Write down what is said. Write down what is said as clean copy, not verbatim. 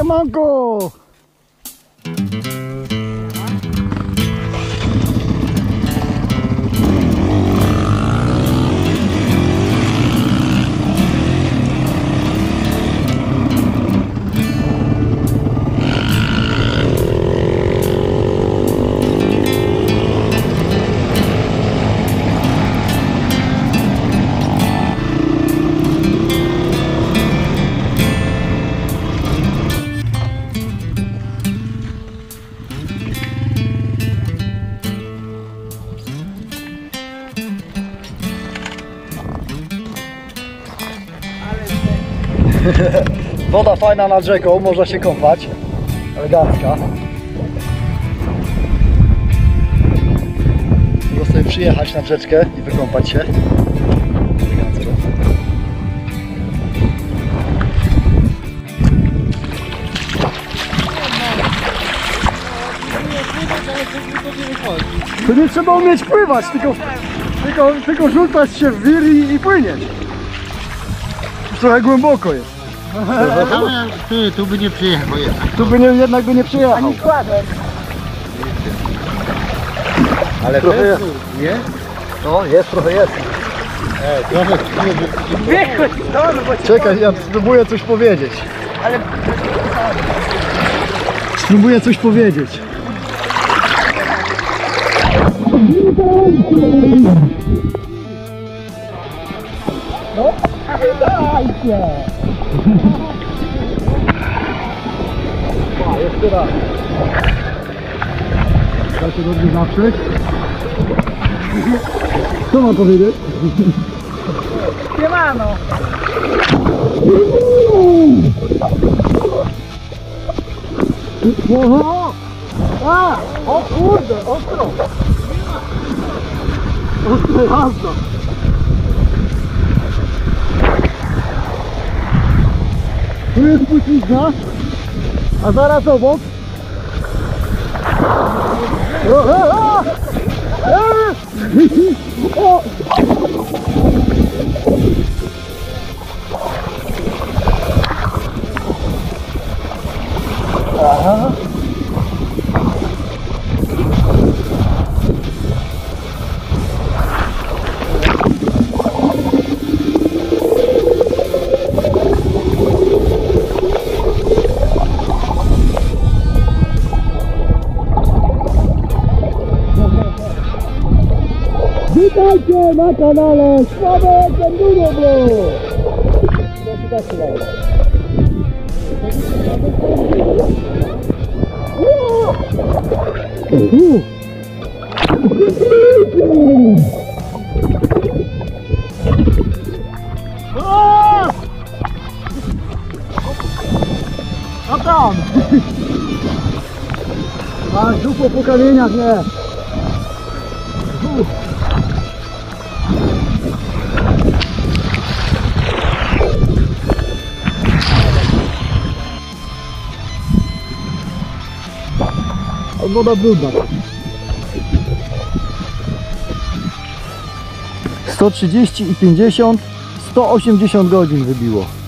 Siemanko! Woda fajna nad rzeką, można się kąpać. Elegancka. Mogę sobie przyjechać nad rzeczkę i wykąpać się. Elegancko. To nie trzeba umieć pływać, tylko rzucać się w wir i płynieć. Trochę głęboko jest. Ty, tu by nie przyjechał jednak. Tu by jednak nie przyjechał. Ani składem. Ale trochę też, jest. nie? No jest, trochę jest. Trochę Czekaj, ja spróbuję coś powiedzieć. Ale Spróbuję coś powiedzieć. No, dajcie! Jeszcze raz. Da się dobrze zawrzeć. Co mam powiedzieć? siemano. Oho! A! O kurde, ostro! Ostra jazda! Tu jest płcizna, a zaraz obok. O! Aha. Witajcie na kanale Sławek Enduro Blog! A tam! A dupo po kamieniach, nie! Woda brudna. 130 i 50, 180 godzin wybiło.